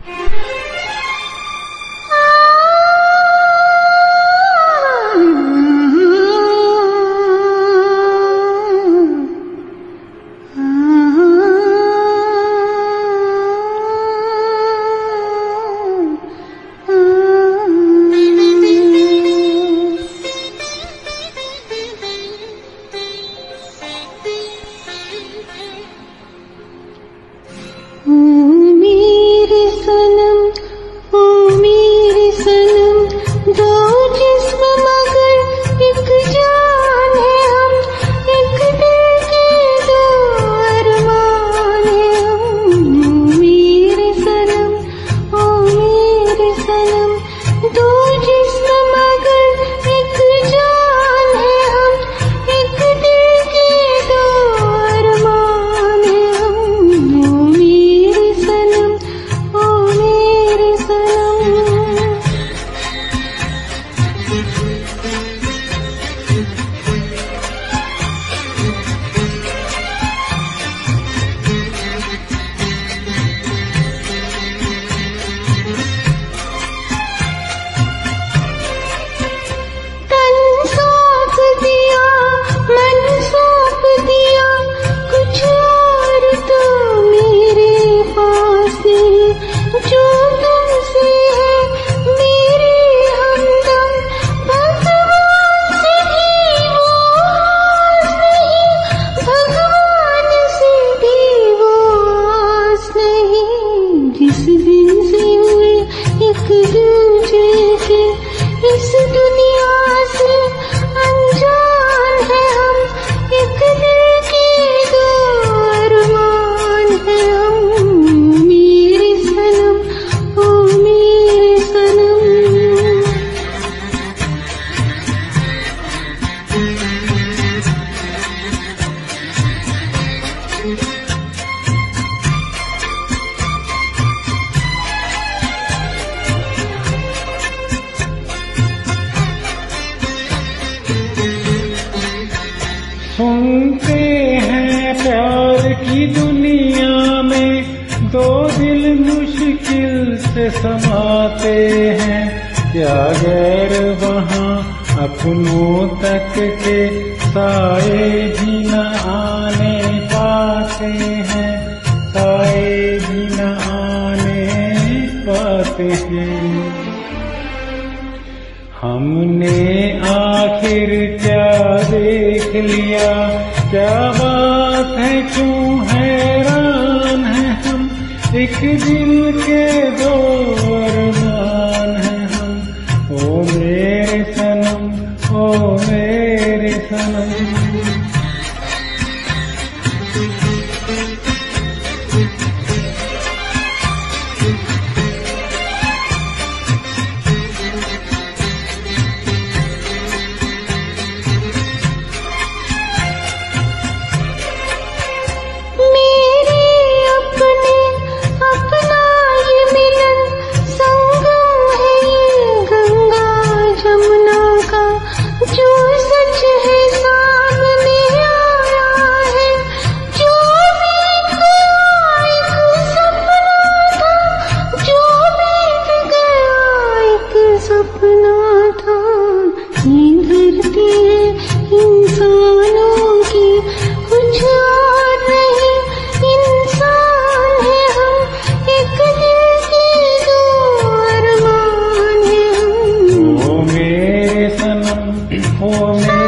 सुनते हैं प्यार की दुनिया में दो दिल मुश्किल से समाते हैं, क्या गैर वहाँ अपनों तक के साए भी न आने पाते हैं, साए भी न आने पाते हैं। हमने आखिर क्या देख लिया, क्या बात है, क्यों हैरान है हम, एक दिल के दो अरमान हैं हम। ओ मेरे सनम, ओ मेरे सनम। Oh,